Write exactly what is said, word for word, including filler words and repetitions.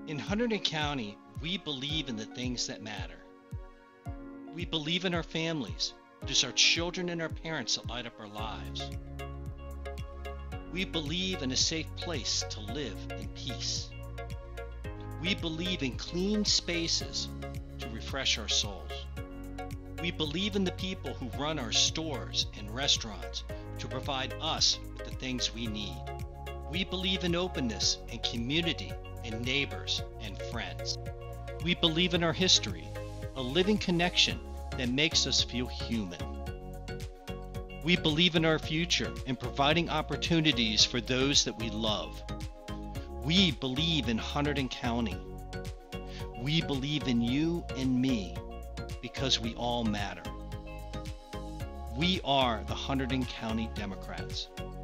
In Hunterdon County, we believe in the things that matter. We believe in our families. It is our children and our parents that light up our lives. We believe in a safe place to live in peace. We believe in clean spaces to refresh our souls. We believe in the people who run our stores and restaurants to provide us with the things we need. We believe in openness and community and neighbors and friends. We believe in our history, a living connection that makes us feel human. We believe in our future and providing opportunities for those that we love. We believe in Hunterdon County. We believe in you and me because we all matter. We are the Hunterdon County Democrats.